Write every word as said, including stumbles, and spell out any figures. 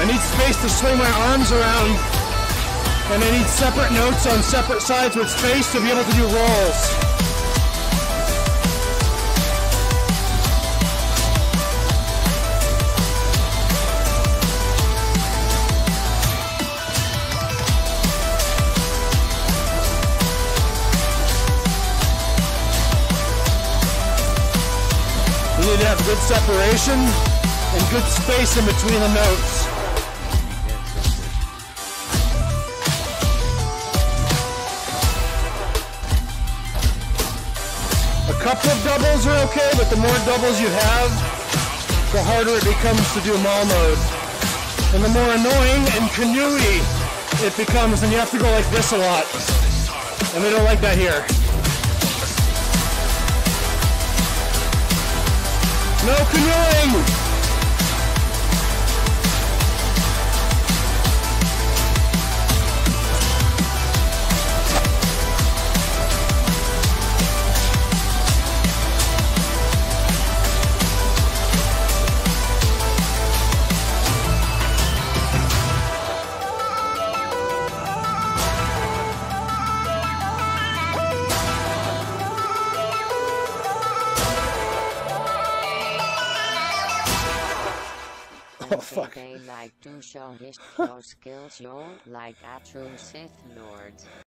I need space to swing my arms around, and I need separate notes on separate sides with space to be able to do rolls. You need to have good separation and good space in between the notes. A couple of doubles are okay, but the more doubles you have, the harder it becomes to do Maul mode. And the more annoying and canoey it becomes, and you have to go like this a lot. And we don't like that here. No canoeing! Oh, fuck. They like to show his pro skills, yo, like a true Sith Lord.